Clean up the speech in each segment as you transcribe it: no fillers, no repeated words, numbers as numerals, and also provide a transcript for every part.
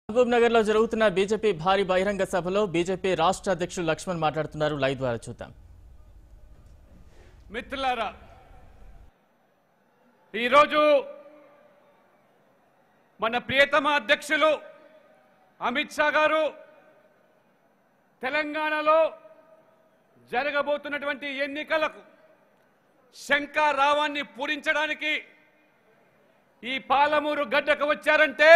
మహబూబ్నగర్ లో జరుగుతున్న బీజేపీ భారీ బహిరంగ సభలో బీజేపీ రాష్ట్ర అధ్యక్షులు లక్ష్మణ్ మాట్లాడుతున్నారు. లైవ్ ద్వారా చూద్దాం. మిత్రులారా, ఈరోజు మన ప్రియతమ అధ్యక్షులు అమిత్ షా గారు తెలంగాణలో జరగబోతున్నటువంటి ఎన్నికలకు శంఖారావాన్ని పూరించడానికి ఈ పాలమూరు గడ్డకు వచ్చారంటే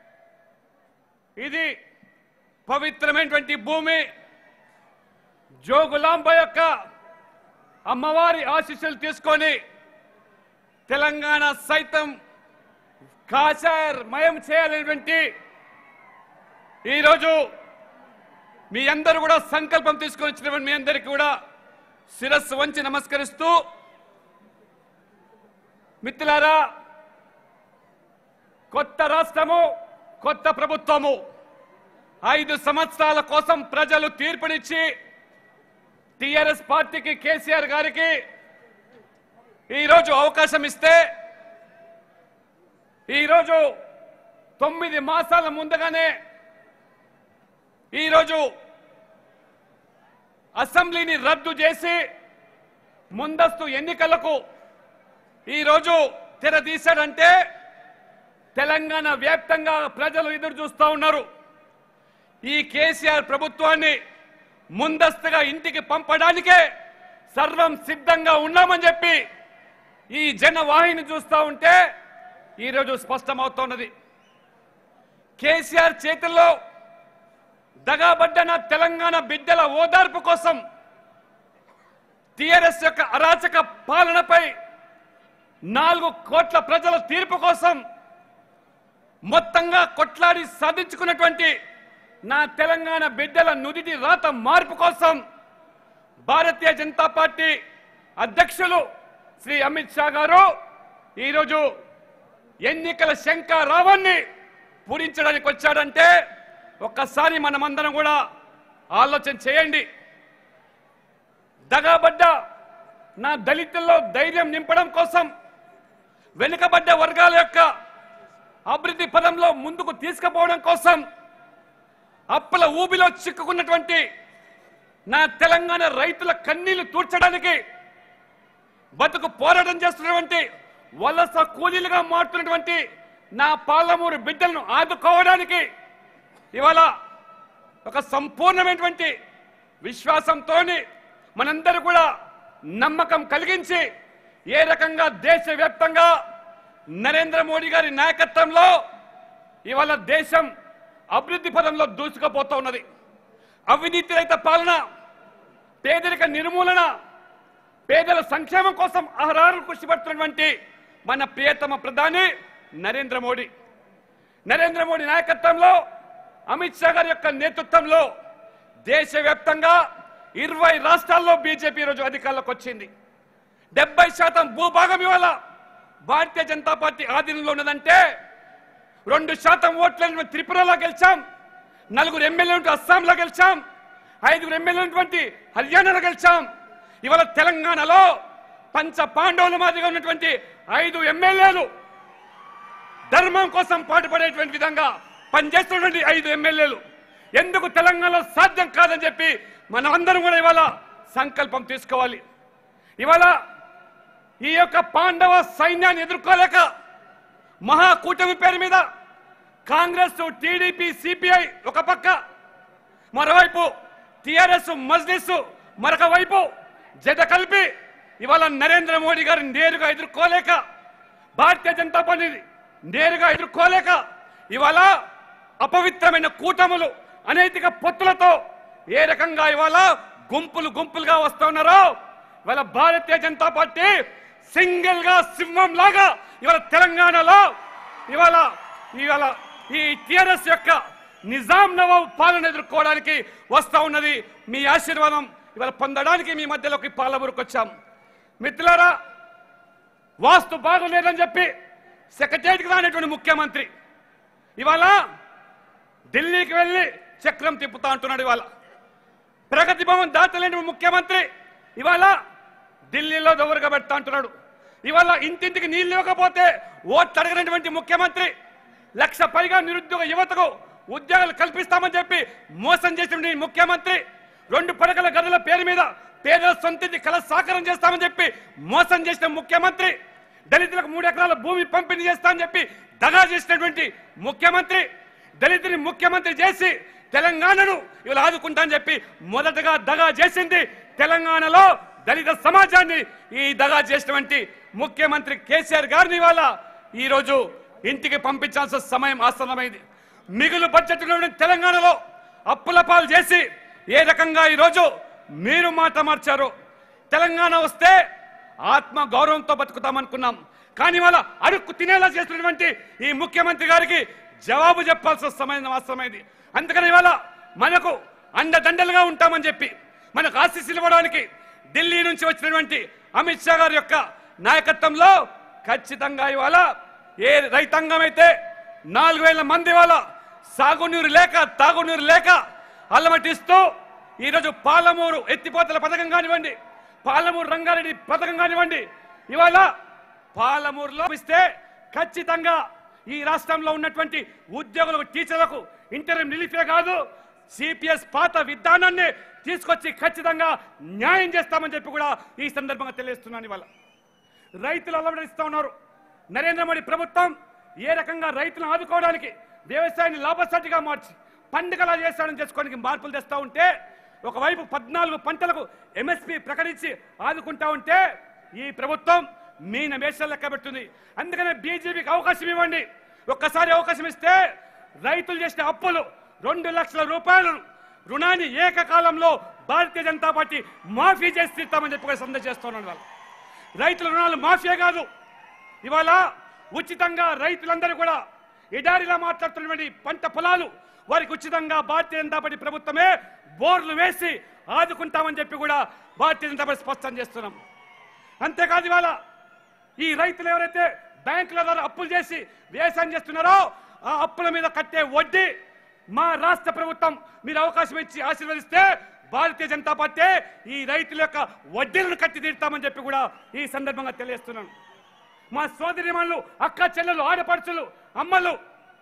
ఇది పవిత్రమైనటువంటి భూమి. జోగులాంబ యొక్క అమ్మవారి ఆశీస్సులు తీసుకొని తెలంగాణ సైతం కాషాయమయం చేయాలనేటువంటి ఈరోజు మీ అందరూ కూడా సంకల్పం తీసుకొని వచ్చినటువంటి మీ అందరికీ కూడా శిరస్సు వంచి నమస్కరిస్తూ, మిత్రులారా, కొత్త రాష్ట్రము, కొత్త ప్రభుత్వము, 5 సంవత్సరాల కోసం ప్రజలు తీర్పునిచ్చి టిఆర్ఎస్ పార్టీకి, కేసీఆర్ గారికి ఈరోజు అవకాశం ఇస్తే, ఈరోజు 9 మాసాల ముందుగానే ఈరోజు అసెంబ్లీని రద్దు చేసి ముందస్తు ఎన్నికలకు ఈరోజు తెరదీశాడంటే తెలంగాణ వ్యాప్తంగా ప్రజలు ఎదురు చూస్తూ ఉన్నారు. ఈ కేసీఆర్ ప్రభుత్వాన్ని ముందస్తుగా ఇంటికి పంపడానికే సర్వం సిద్ధంగా ఉన్నామని చెప్పి ఈ జనవాహిని చూస్తూ ఉంటే ఈరోజు స్పష్టమవుతున్నది. కేసీఆర్ చేతుల్లో దగాబడ్డన తెలంగాణ బిడ్డల ఓదార్పు కోసం, టిఆర్ఎస్ యొక్క అరాచక పాలనపై 4 కోట్ల ప్రజల తీర్పు కోసం మొత్తంగా కొట్లాడి సాధించుకున్నటువంటి నా తెలంగాణ బిడ్డల నుదిటి రాత మార్పు కోసం భారతీయ జనతా పార్టీ అధ్యక్షులు శ్రీ అమిత్ షా గారు ఈరోజు ఎన్నికల శంఖారావాన్ని పూరించడానికి వచ్చాడంటే ఒక్కసారి మనమందరం కూడా ఆలోచన చేయండి. దగాబడ్డ నా దళితుల్లో ధైర్యం నింపడం కోసం, వెనుకబడ్డ వర్గాల యొక్క అభివృద్ధి పదంలో ముందుకు తీసుకుపోవడం కోసం, అప్పుల ఊబిలో చిక్కుకున్నటువంటి నా తెలంగాణ రైతుల కన్నీళ్లు తూర్చడానికి, బతుకు పోరాటం చేస్తున్నటువంటి వలస కూలీలుగా మారుతున్నటువంటి నా పాలమూరు బిడ్డలను ఆదుకోవడానికి ఇవాళ ఒక సంపూర్ణమైనటువంటి విశ్వాసంతో మనందరూ కూడా నమ్మకం కలిగించి ఏ రకంగా దేశవ్యాప్తంగా నరేంద్ర మోడీ గారి నాయకత్వంలో ఇవాళ దేశం అభివృద్ధి పదంలో దూసుకుపోతూ ఉన్నది. అవినీతి రహిత పాలన, పేదరిక నిర్మూలన, పేదల సంక్షేమం కోసం అహరారు కృషి పడుతున్నటువంటి మన ప్రియతమ ప్రధాని నరేంద్ర మోడీ నాయకత్వంలో, అమిత్ షా గారి యొక్క నేతృత్వంలో దేశవ్యాప్తంగా 20 రాష్ట్రాల్లో బీజేపీ ఈరోజు అధికారంలోకి వచ్చింది. 70% భూభాగం ఇవాళ భారతీయ జనతా పార్టీ ఆధీనంలో ఉన్నదంటే, 2% ఓట్లను త్రిపురలో గెలిచాం, 4 ఎమ్మెల్యేలు అస్సాంలో గెలిచాం, 5 ఎమ్మెల్యేలు హర్యానాలో గెలిచాం. ఇవాళ తెలంగాణలో పంచ పాండవుల మాదిరిగా ఉన్నటువంటి 5 ఎమ్మెల్యేలు ధర్మం కోసం పాటుపడేటువంటి విధంగా పనిచేస్తున్నటువంటి 5 ఎమ్మెల్యేలు ఎందుకు తెలంగాణలో సాధ్యం కాదని చెప్పి మనం అందరం కూడా ఇవాళ సంకల్పం తీసుకోవాలి. ఇవాళ ఈ యొక్క పాండవ సైన్యాన్ని ఎదుర్కోలేక మహాకూటమి పేరు మీద కాంగ్రెస్, టీడీపీ, సిపిఐ ఒక పక్క, మరోవైపు టిఆర్ఎస్, మజ్లిస్ మరొక వైపు జత కలిపి ఇవాళ నరేంద్ర మోడీ గారిని నేరుగా ఎదుర్కోలేక, భారతీయ జనతా పార్టీ నేరుగా ఎదుర్కోలేక ఇవాళ అపవిత్రమైన కూటములు, అనైతిక పొత్తులతో ఏ రకంగా ఇవాళ గుంపులుగా వస్తున్నారో, ఇవాళ భారతీయ జనతా పార్టీ సింగిల్ గా సింహం లాగా ఇవాళ తెలంగాణలో ఇవాళ ఈ టిఆర్ఎస్ యొక్క నిజాం నవాబ్ పాలన ఎదుర్కోవడానికి వస్తా ఉన్నది. మీ ఆశీర్వాదం ఇవాళ పొందడానికి మీ మధ్యలోకి పాలమూరుకు వచ్చాం. మిత్రులారా, వాస్తు బాగోలేదని చెప్పి సెక్రటేరియట్కి రానటువంటి ముఖ్యమంత్రి ఇవాళ ఢిల్లీకి వెళ్ళి చక్రం తిప్పుతా అంటున్నాడు. ఇవాళ ప్రగతి భవన్ దాటలేని ముఖ్యమంత్రి ఇవాళ ఢిల్లీలో దౌర్గా పెడతా అంటున్నాడు. ఇవాళ ఇంటింటికి నీళ్లు ఇవ్వకపోతే ఓట్లు అడగనటువంటి ముఖ్యమంత్రి, 1,00,000 పైగా నిరుద్యోగ యువతకు ఉద్యోగాలు కల్పిస్తామని చెప్పి మోసం చేసిన ముఖ్యమంత్రి 2 పడకల గదుల పేరు మీద పేదల సొంతింటి కళ సాకారం చేస్తామని చెప్పి మోసం చేసిన ముఖ్యమంత్రి, దళితులకు 3 ఎకరాల భూమి పంపిణీ చేస్తామని చెప్పి దగా చేసినటువంటి ముఖ్యమంత్రి, దళితుని ముఖ్యమంత్రి చేసి తెలంగాణను ఇవాళ ఆదుకుంటామని చెప్పి మొదటగా దగా చేసింది తెలంగాణలో దళిత సమాజాన్ని. ఈ దగా చేసినటువంటి ముఖ్యమంత్రి కేసీఆర్ గారిని ఇవాళ ఈరోజు ఇంటికి పంపించాల్సిన సమయం ఆసన్నమైంది. మిగులు బడ్జెట్ తెలంగాణలో అప్పుల పాలు చేసి ఏ రకంగా ఈరోజు మీరు మాట మార్చారు. తెలంగాణ వస్తే ఆత్మ గౌరవంతో బతుకుతామనుకున్నాం, కానీ ఇవాళ అడుక్కు తినేలా చేస్తున్నటువంటి ఈ ముఖ్యమంత్రి గారికి జవాబు చెప్పాల్సిన సమయం అవసరమైంది. అందుకని ఇవాళ మనకు అండదండలుగా ఉంటామని చెప్పి మనకు ఆశీస్సులు ఇవ్వడానికి ఢిల్లీ నుంచి వచ్చినటువంటి అమిత్ షా గారి యొక్క నాయకత్వంలో ఖచ్చితంగా ఇవాళ ఏ రైతాంగం అయితే 4000 మంది ఇవాళ సాగునీరు లేక తాగునీరు లేక అల్లమటిస్తూ ఈరోజు పాలమూరు ఎత్తిపోతల పథకం కానివ్వండి, పాలమూరు రంగారెడ్డి పథకం కానివ్వండి, ఇవాళ పాలమూరులో ఇస్తే ఖచ్చితంగా ఈ రాష్ట్రంలో ఉన్నటువంటి ఉద్యోగులకు, టీచర్లకు ఇంటర్వ్యూ రిలీఫే కాదు, సిపిఎస్ పాత విధానాన్ని తీసుకొచ్చి ఖచ్చితంగా న్యాయం చేస్తామని చెప్పి కూడా ఈ సందర్భంగా తెలియజేస్తున్నాను. ఇవాళ రైతులు అలవడిస్తూ ఉన్నారు. నరేంద్ర మోడీ ప్రభుత్వం ఏ రకంగా రైతులను ఆదుకోవడానికి వ్యవసాయాన్ని లాభసాటిగా మార్చి పండుగలా చేస్తాడని చేసుకోవడానికి మార్పులు తెస్తూ ఉంటే, ఒకవైపు 14 పంటలకు ఎంఎస్పీ ప్రకటించి ఆదుకుంటా ఉంటే ఈ ప్రభుత్వం మీన మేషాలు లెక్క పెడుతుంది. అందుకనే బీజేపీకి అవకాశం ఇవ్వండి. ఒక్కసారి అవకాశం ఇస్తే రైతులు చేసిన అప్పులు 2 లక్షల రూపాయలు రుణాన్ని ఏకకాలంలో భారతీయ జనతా పార్టీ మాఫీ చేసి తీర్తామని చెప్పి సందేశం చేస్తున్నాను. వాళ్ళు రైతుల రుణాలు మాఫీ కాదు, ఇవాళ ఉచితంగా రైతులందరూ కూడా ఎడారిలా మాట్లాడుతున్నటువంటి పంట పొలాలు వారికి ఉచితంగా భారతీయ జనతా పార్టీ ప్రభుత్వమే బోర్లు వేసి ఆదుకుంటామని చెప్పి కూడా భారతీయ జనతా పార్టీ స్పష్టం చేస్తున్నాం. అంతేకాదు ఇవాళ ఈ రైతులు ఎవరైతే బ్యాంకుల ద్వారా అప్పులు చేసి వ్యవసాయం చేస్తున్నారో ఆ అప్పుల మీద కట్టే వడ్డీ మా రాష్ట్ర ప్రభుత్వం మీరు అవకాశం ఇచ్చి ఆశీర్వదిస్తే భారతీయ జనతా పార్టీ ఈ రైతుల యొక్క వడ్డీలను కట్టి తీరుతామని చెప్పి కూడా ఈ సందర్భంగా తెలియజేస్తున్నాను. మా సోదరిమణులు, అక్క చెల్లెలు, ఆడపడుచులు, అమ్మలు,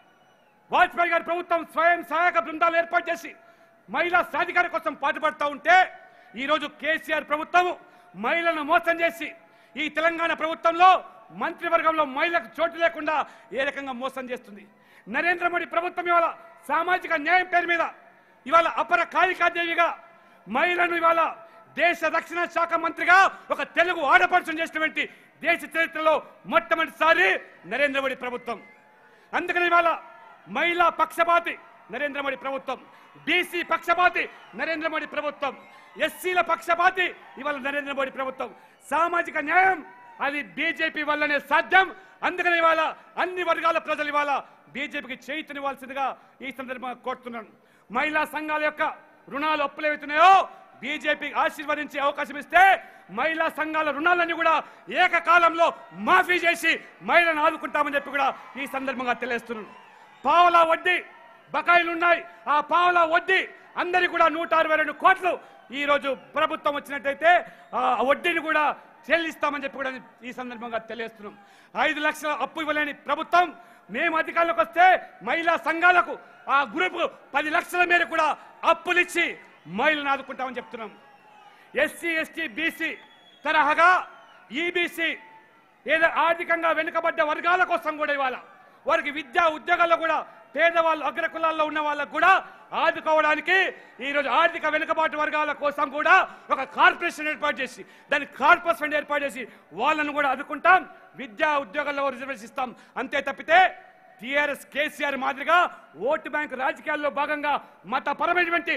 వాజ్పేయి గారి ప్రభుత్వం స్వయం సహాయక బృందాలు ఏర్పాటు చేసి మహిళా సాధికార కోసం పాటుపడుతూ ఉంటే ఈరోజు కేసీఆర్ ప్రభుత్వం మహిళలను మోసం చేసి ఈ తెలంగాణ ప్రభుత్వంలో మంత్రివర్గంలో మహిళలకు చోటు లేకుండా ఏ రకంగా మోసం చేస్తుంది. నరేంద్ర మోడీ ప్రభుత్వం ఇవాళ సామాజిక న్యాయం పేరు మీద ఇవాళ అపర కాళికాదేవిగా మహిళను ఇవాళ దేశ రక్షణ శాఖ మంత్రిగా ఒక తెలుగు ఆడపడుచును చేసినటువంటి దేశ చరిత్రలో మొట్టమొదటిసారి నరేంద్ర మోడీ ప్రభుత్వం. అందుకని ఇవాళ మహిళా పక్షపాతి నరేంద్ర మోడీ ప్రభుత్వం, బీసీ పక్షపాతి నరేంద్ర మోడీ ప్రభుత్వం, ఎస్సీల పక్షపాతి ఇవాళ నరేంద్ర మోడీ ప్రభుత్వం. సామాజిక న్యాయం అది బీజేపీ వల్లనే సాధ్యం. అందుకని ఇవాళ అన్ని వర్గాల ప్రజలు ఇవాళ బీజేపీకి చేయుతనివ్వాల్సిందిగా ఈ సందర్భంగా కోరుతున్నాను. మహిళా సంఘాల యొక్క రుణాలు అప్పులు ఏవైతున్నాయో బీజేపీ ఆశీర్వదించే అవకాశం ఇస్తే మహిళా సంఘాల రుణాలన్నీ కూడా ఏకకాలంలో మాఫీ చేసి మహిళలను ఆదుకుంటామని చెప్పి కూడా ఈ సందర్భంగా తెలియజేస్తున్నాను. పావలా వడ్డీ బకాయిలు ఉన్నాయి, ఆ పావలా వడ్డీ అందరికీ కూడా 162 కోట్లు ఈ రోజు ప్రభుత్వం వచ్చినట్టయితే ఆ వడ్డీని కూడా చెల్లిస్తామని చెప్పి కూడా ఈ సందర్భంగా తెలియజేస్తున్నాం. 5 లక్షల అప్పు ఇవ్వలేని ప్రభుత్వం మేము అధికారంలోకి వస్తే మహిళా సంఘాలకు ఆ గ్రూప్ 10 లక్షల మేర కూడా అప్పులు ఇచ్చి మహిళలను ఆదుకుంటామని చెప్తున్నాం. ఎస్సీ ఎస్టీ బీసీ తరహాగా ఈబీసీ ఏదో ఆర్థికంగా వెనుకబడ్డ వర్గాల కోసం కూడా ఇవాళ వారికి విద్యా ఉద్యోగాల్లో కూడా పేదవాళ్ళు అగ్రకులాల్లో ఉన్న వాళ్ళకు కూడా ఆదుకోవడానికి ఈరోజు ఆర్థిక వెనుకబాటు వర్గాల కోసం కూడా ఒక కార్పొరేషన్ ఏర్పాటు చేసి దానికి కార్పస్ ఫండ్ ఏర్పాటు చేసి వాళ్ళను కూడా ఆదుకుంటాం, విద్యా ఉద్యోగాల్లో రిజర్వేషన్ ఇస్తాం. అంతే తప్పితే టీఆర్ఎస్ కేసీఆర్ మాదిరిగా ఓటు బ్యాంక్ రాజకీయాల్లో భాగంగా మతపరమైనటువంటి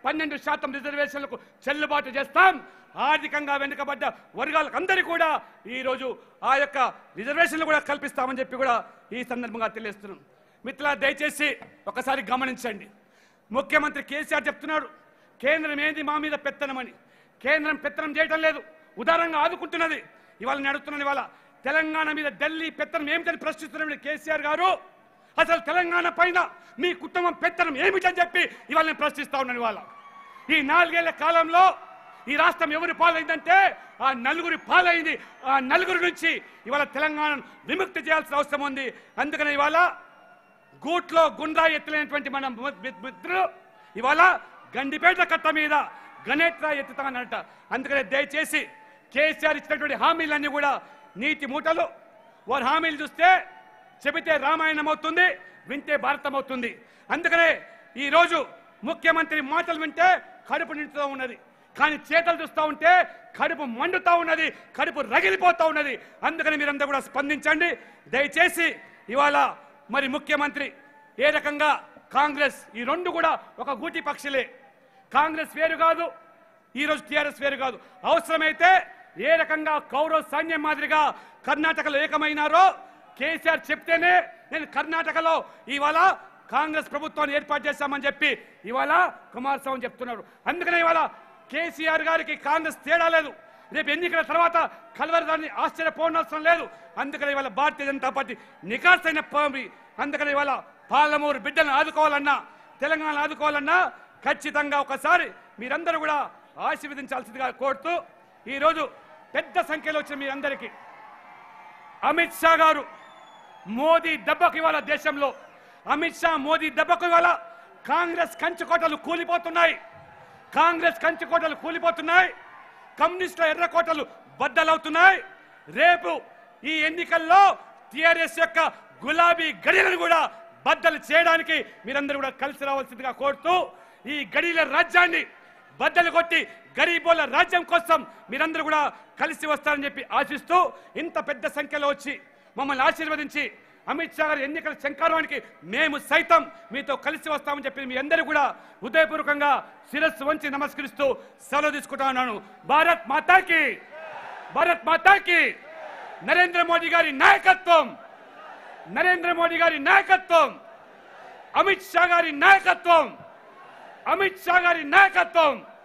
12% రిజర్వేషన్లకు చెల్లుబాటు చేస్తాం. ఆర్థికంగా వెనుకబడ్డ వర్గాలకు అందరికీ కూడా ఈరోజు ఆ యొక్క రిజర్వేషన్లు కూడా కల్పిస్తామని చెప్పి కూడా ఈ సందర్భంగా తెలియజేస్తున్నాం. మిత్రులారా, దయచేసి ఒకసారి గమనించండి. ముఖ్యమంత్రి కేసీఆర్ చెప్తున్నాడు కేంద్రం ఏంది మా మీద పెత్తనమని. కేంద్రం పెత్తనం చేయటం లేదు, ఉదారంగా ఆదుకుంటున్నది. ఇవాళ నేను అడుగుతున్నాను, ఇవాళ తెలంగాణ మీద ఢిల్లీ పెత్తనం ఏమిటని ప్రశ్నిస్తున్నాడు కేసీఆర్ గారు. అసలు తెలంగాణ పైన మీ కుటుంబం పెత్తనం ఏమిటని చెప్పి ఇవాళ నేను ప్రశ్నిస్తా ఉన్నాను. ఇవాళ ఈ 4 ఏళ్ల కాలంలో ఈ రాష్ట్రం ఎవరి పాలైందంటే ఆ నలుగురి పాలైంది. ఆ నలుగురి నుంచి ఇవాళ తెలంగాణను విముక్తి చేయాల్సిన అవసరం ఉంది. అందుకని ఇవాళ గూట్లో గుండ్రా ఎత్తులైనటువంటి మన మిత్రులు ఇవాళ గండిపేట కట్ట మీద గణేట్రా ఎత్తుతానట. అందుకనే దయచేసి కేసీఆర్ ఇచ్చినటువంటి హామీలన్నీ కూడా నీతి మూటలు. వారి హామీలు చూస్తే చెబితే రామాయణం అవుతుంది, వింటే భారతం అవుతుంది. అందుకనే ఈరోజు ముఖ్యమంత్రి మాటలు వింటే కడుపు నిండుతూ ఉన్నది, కానీ చేతలు చూస్తూ ఉంటే కడుపు మండుతూ ఉన్నది, కడుపు రగిలిపోతూ ఉన్నది. అందుకని మీరందరూ కూడా స్పందించండి దయచేసి. ఇవాళ మరి ముఖ్యమంత్రి ఏ రకంగా కాంగ్రెస్ ఈ రెండు కూడా ఒక గూటి పక్షులే. కాంగ్రెస్ వేరు కాదు, ఈరోజు టీఆర్ఎస్ వేరు కాదు. అవసరమైతే ఏ రకంగా కౌరవ సైన్యం మాదిరిగా కర్ణాటకలో ఏకమైనారో కేసీఆర్ చెప్తేనే నేను కర్ణాటకలో ఇవాళ కాంగ్రెస్ ప్రభుత్వాన్ని ఏర్పాటు చేశామని చెప్పి ఇవాళ కుమారస్వామి చెప్తున్నారు. అందుకనే ఇవాళ కేసీఆర్ గారికి కాంగ్రెస్ తేడా లేదు. రేపు ఎన్నికల తర్వాత కలవరదాన్ని ఆశ్చర్యపోనవసరం లేదు. అందుకని ఇవాళ భారతీయ జనతా పార్టీ నికార్సైన పార్టీ. అందుకని ఇవాళ పాలమూరు బిడ్డలను ఆదుకోవాలన్నా, తెలంగాణ ఆదుకోవాలన్నా ఖచ్చితంగా ఒకసారి మీరందరూ కూడా ఆశీర్వదించాల్సిందిగా కోరుతూ, ఈరోజు పెద్ద సంఖ్యలో వచ్చిన మీరందరికీ అమిత్ షా గారు మోదీ దెబ్బకు ఇవాళ దేశంలో అమిత్ షా మోదీ దెబ్బకు ఇవాళ కాంగ్రెస్ కంచుకోటలు కూలిపోతున్నాయి. కాంగ్రెస్ కంచుకోటలు కూలిపోతున్నాయి, కమ్యూనిస్టుల ఎర్రకోటలు బద్దలవుతున్నాయి. రేపు ఈ ఎన్నికల్లో టిఆర్ఎస్ యొక్క గులాబీ గడియలను కూడా బద్దలు చేయడానికి మీరందరూ కూడా కలిసి రావాల్సిందిగా కోరుతూ, ఈ గడియల రాజ్యాన్ని బద్దలు కొట్టి గరీబోల రాజ్యం కోసం మీరందరూ కూడా కలిసి వస్తారని చెప్పి ఆశిస్తూ, ఇంత పెద్ద సంఖ్యలో వచ్చి మమ్మల్ని ఆశీర్వదించి అమిత్ షా గారి ఎన్నికల శంకారానికి మేము సైతం మీతో కలిసి వస్తామని చెప్పి మీ అందరూ కూడా హృదయపూర్వకంగా శిరస్సు వంచి నమస్కరిస్తూ సెలవు తీసుకుంటా ఉన్నాను. భారత్ మాతాకి, భారత్ మాతాకి. నరేంద్ర మోడీ గారి నాయకత్వం, నరేంద్ర మోడీ గారి నాయకత్వం, అమిత్ షా గారి నాయకత్వం, అమిత్ షా గారి నాయకత్వం.